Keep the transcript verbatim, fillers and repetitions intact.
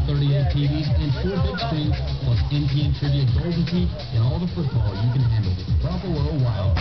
thirty-eight T Vs, and four big screens, plus N T N Trivia Golden Tee, and all the football you can handle. Buffalo Wild